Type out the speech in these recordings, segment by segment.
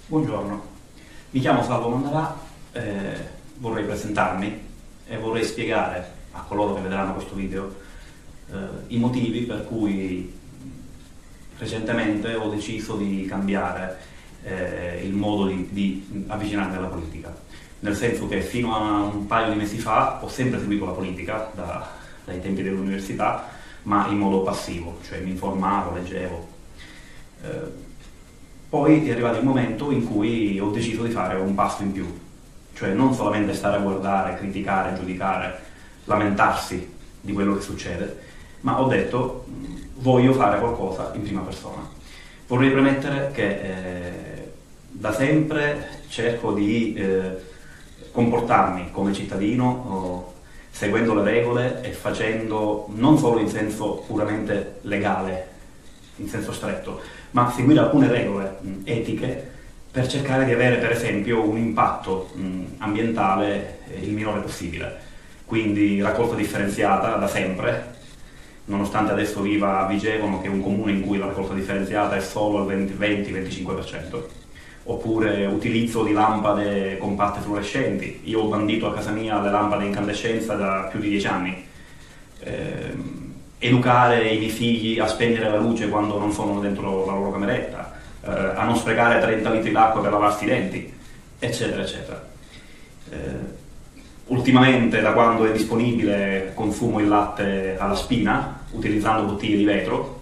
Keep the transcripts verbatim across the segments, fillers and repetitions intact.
Buongiorno, mi chiamo Salvo Mandarà, eh, vorrei presentarmi e vorrei spiegare a coloro che vedranno questo video eh, i motivi per cui recentemente ho deciso di cambiare eh, il modo di, di avvicinarmi alla politica, nel senso che fino a un paio di mesi fa ho sempre seguito la politica da, dai tempi dell'università, ma in modo passivo, cioè mi informavo, leggevo. Eh, Poi è arrivato il momento in cui ho deciso di fare un passo in più, cioè non solamente stare a guardare, criticare, giudicare, lamentarsi di quello che succede, ma ho detto voglio fare qualcosa in prima persona. Vorrei premettere che eh, da sempre cerco di eh, comportarmi come cittadino, oh, seguendo le regole e facendo non solo in senso puramente legale, in senso stretto, ma seguire alcune regole mh, etiche per cercare di avere, per esempio, un impatto mh, ambientale eh, il minore possibile. Quindi raccolta differenziata da sempre, nonostante adesso viva a Vigevano, che è un comune in cui la raccolta differenziata è solo al venti venticinque per cento, oppure utilizzo di lampade compatte fluorescenti. Io ho bandito a casa mia le lampade a incandescenza da più di dieci anni. Ehm, educare i miei figli a spegnere la luce quando non sono dentro la loro cameretta, eh, a non sprecare trenta litri d'acqua per lavarsi i denti, eccetera, eccetera. Eh, ultimamente, da quando è disponibile, consumo il latte alla spina, utilizzando bottiglie di vetro,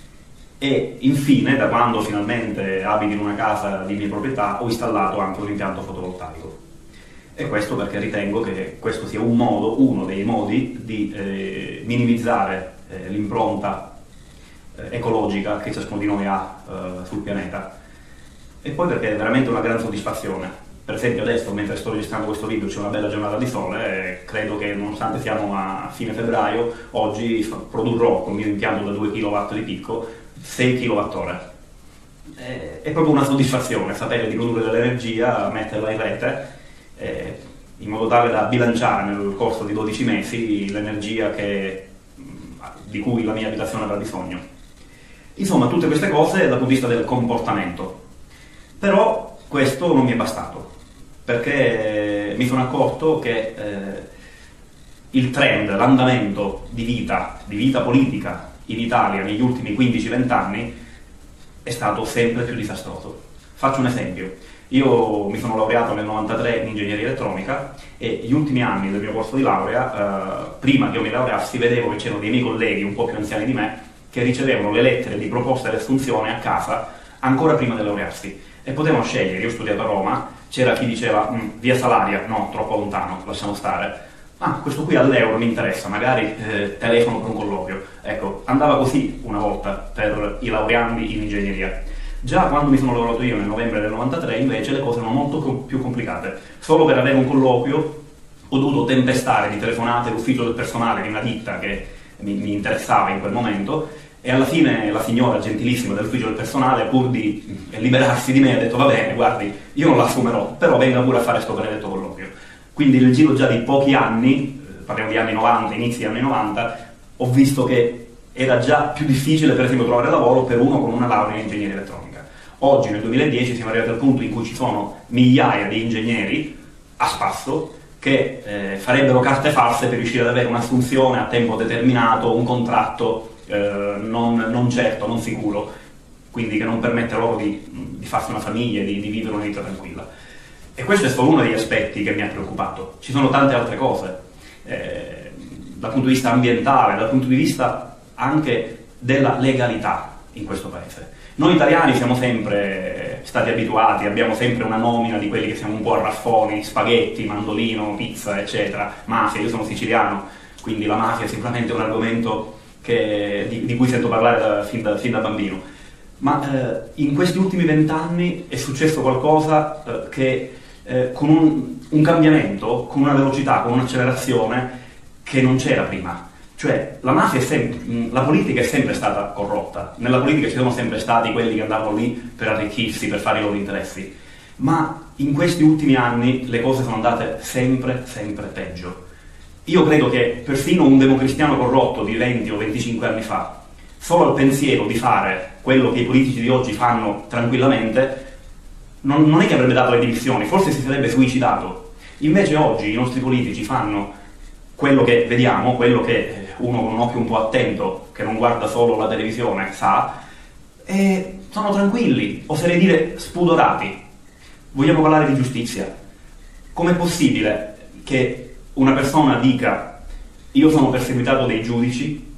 e infine, da quando finalmente abito in una casa di mia proprietà, ho installato anche un impianto fotovoltaico. E questo perché ritengo che questo sia un modo, uno dei modi di eh, minimizzare eh, l'impronta eh, ecologica che ciascuno di noi ha eh, sul pianeta. E poi perché è veramente una gran soddisfazione. Per esempio adesso, mentre sto registrando questo video, c'è una bella giornata di sole e credo che, nonostante siamo a fine febbraio, oggi produrrò con il mio impianto da due chilowatt di picco sei chilowattora. È proprio una soddisfazione sapere di produrre dell'energia, metterla in rete, Eh, in modo tale da bilanciare nel corso di dodici mesi l'energia che, di cui la mia abitazione avrà bisogno. Insomma, tutte queste cose dal punto di vista del comportamento. Però questo non mi è bastato, perché mi sono accorto che eh, il trend, l'andamento di vita, di vita politica in Italia negli ultimi quindici venti anni è stato sempre più disastroso. Faccio un esempio. Io mi sono laureato nel novantatré in ingegneria elettronica e gli ultimi anni del mio corso di laurea, eh, prima che io mi laureassi, vedevo che c'erano dei miei colleghi un po' più anziani di me che ricevevano le lettere di proposta di assunzione a casa ancora prima di laurearsi e potevano scegliere. Io ho studiato a Roma, c'era chi diceva via Salaria, no, troppo lontano, lasciamo stare. Ah, questo qui all'euro mi interessa, magari eh, telefono per un colloquio. Ecco, andava così una volta per i laureandi in ingegneria. Già quando mi sono laureato io nel novembre del novantatré invece le cose erano molto più complicate. Solo per avere un colloquio ho dovuto tempestare di telefonate all'ufficio del personale di una ditta che mi, mi interessava in quel momento e alla fine la signora gentilissima dell'ufficio del personale, pur di liberarsi di me, ha detto va bene, guardi, io non la assumerò, però venga pure a fare sto benedetto colloquio. Quindi nel giro già di pochi anni, parliamo di anni novanta, inizi anni novanta, ho visto che era già più difficile per esempio trovare lavoro per uno con una laurea in ingegneria elettronica. Oggi nel duemiladieci siamo arrivati al punto in cui ci sono migliaia di ingegneri a spasso che eh, farebbero carte false per riuscire ad avere un'assunzione a tempo determinato, un contratto eh, non, non certo, non sicuro, quindi che non permette loro di, di farsi una famiglia, di, di vivere una vita tranquilla. E questo è solo uno degli aspetti che mi ha preoccupato. Ci sono tante altre cose, eh, dal punto di vista ambientale, dal punto di vista anche della legalità in questo paese. Noi italiani siamo sempre stati abituati, abbiamo sempre una nomina di quelli che siamo un po' a raffoni, spaghetti, mandolino, pizza, eccetera, mafia. Io sono siciliano, quindi la mafia è sicuramente un argomento che, di, di cui sento parlare da, fin, da, fin da bambino. Ma eh, in questi ultimi vent'anni è successo qualcosa eh, che eh, con un, un cambiamento, con una velocità, con un'accelerazione che non c'era prima. Cioè, la mafia è sempre, la politica è sempre stata corrotta, nella politica ci sono sempre stati quelli che andavano lì per arricchirsi, per fare i loro interessi, ma in questi ultimi anni le cose sono andate sempre, sempre peggio. Io credo che perfino un democristiano corrotto di venti o venticinque anni fa, solo al pensiero di fare quello che i politici di oggi fanno tranquillamente, non, non è che avrebbe dato le dimissioni, forse si sarebbe suicidato. Invece oggi i nostri politici fanno quello che vediamo, quello che uno con un occhio un po' attento, che non guarda solo la televisione, sa, e sono tranquilli, oserei dire spudorati. Vogliamo parlare di giustizia. Com'è possibile che una persona dica io sono perseguitato dai giudici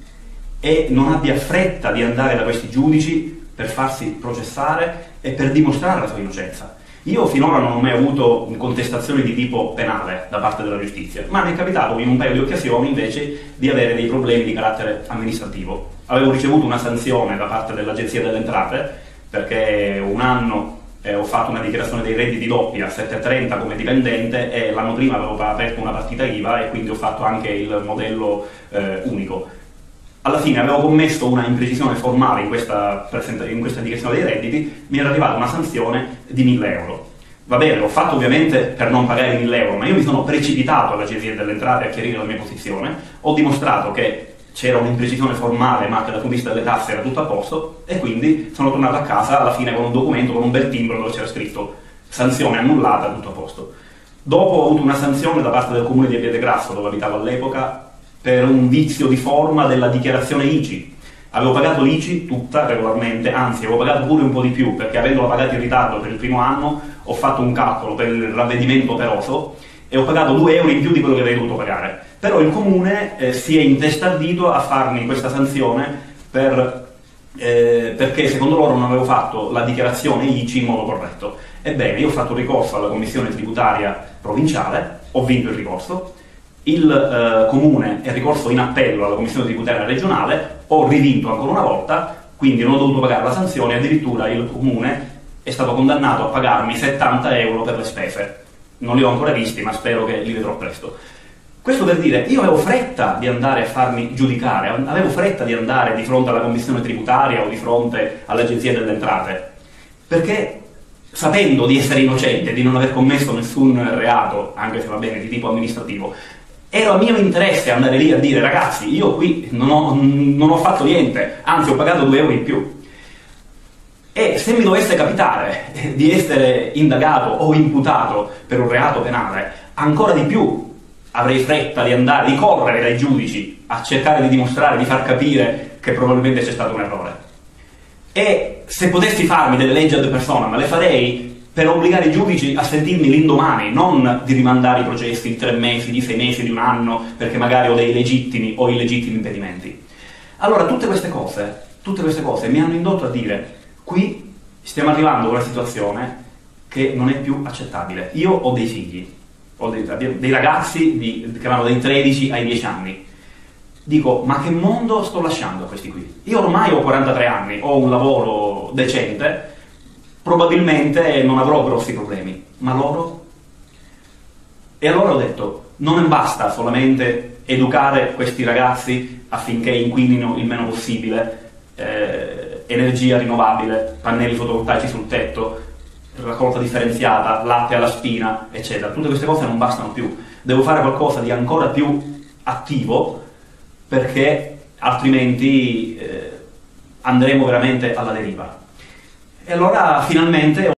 e non abbia fretta di andare da questi giudici per farsi processare e per dimostrare la sua innocenza? Io finora non ho mai avuto contestazioni di tipo penale da parte della giustizia, ma mi è capitato in un paio di occasioni invece di avere dei problemi di carattere amministrativo. Avevo ricevuto una sanzione da parte dell'Agenzia delle Entrate perché un anno eh, ho fatto una dichiarazione dei redditi doppia a sette e trenta come dipendente e l'anno prima avevo aperto una partita I V A e quindi ho fatto anche il modello eh, unico. Alla fine avevo commesso una imprecisione formale in questa, in questa dichiarazione dei redditi, mi era arrivata una sanzione di mille euro. Va bene, l'ho fatto ovviamente per non pagare mille euro, ma io mi sono precipitato all'Agenzia delle Entrate a chiarire la mia posizione, ho dimostrato che c'era un'imprecisione formale ma che dal punto di vista delle tasse era tutto a posto e quindi sono tornato a casa alla fine con un documento, con un bel timbro dove c'era scritto sanzione annullata, tutto a posto. Dopo ho avuto una sanzione da parte del comune di Abbiategrasso, dove abitavo all'epoca, per un vizio di forma della dichiarazione I C I. Avevo pagato l'I C I tutta regolarmente, anzi avevo pagato pure un po' di più, perché avendola pagata in ritardo per il primo anno ho fatto un calcolo per il ravvedimento operoso e ho pagato due euro in più di quello che avrei dovuto pagare. Però il comune eh, si è intestardito a farmi questa sanzione per, eh, perché secondo loro non avevo fatto la dichiarazione I C I in modo corretto. Ebbene, io ho fatto ricorso alla commissione tributaria provinciale, ho vinto il ricorso, il eh, comune è ricorso in appello alla commissione tributaria regionale, ho rivinto ancora una volta, quindi non ho dovuto pagare la sanzione, addirittura il comune è stato condannato a pagarmi settanta euro per le spese. Non li ho ancora visti, ma spero che li vedrò presto. Questo per dire, io avevo fretta di andare a farmi giudicare, avevo fretta di andare di fronte alla commissione tributaria o di fronte all'Agenzia delle Entrate, perché sapendo di essere innocente, di non aver commesso nessun reato, anche se va bene, di tipo amministrativo, era mio interesse andare lì a dire ragazzi, io qui non ho, non ho fatto niente, anzi ho pagato due euro in più. E se mi dovesse capitare di essere indagato o imputato per un reato penale, ancora di più avrei fretta di andare, di correre dai giudici a cercare di dimostrare, di far capire che probabilmente c'è stato un errore. E se potessi farmi delle leggi ad persona, ma le farei per obbligare i giudici a sentirmi l'indomani, non di rimandare i processi di tre mesi, di sei mesi, di un anno, perché magari ho dei legittimi o illegittimi impedimenti. Allora tutte queste cose, tutte queste cose mi hanno indotto a dire qui stiamo arrivando a una situazione che non è più accettabile. Io ho dei figli, ho dei, dei ragazzi di, che vanno dai tredici ai dieci anni. Dico, ma che mondo sto lasciando a questi qui? Io ormai ho quarantatré anni, ho un lavoro decente, probabilmente non avrò grossi problemi, ma loro? E allora ho detto, non basta solamente educare questi ragazzi affinché inquinino il meno possibile, eh, energia rinnovabile, pannelli fotovoltaici sul tetto, raccolta differenziata, latte alla spina, eccetera. Tutte queste cose non bastano più. Devo fare qualcosa di ancora più attivo, perché altrimenti eh, andremo veramente alla deriva. E allora finalmente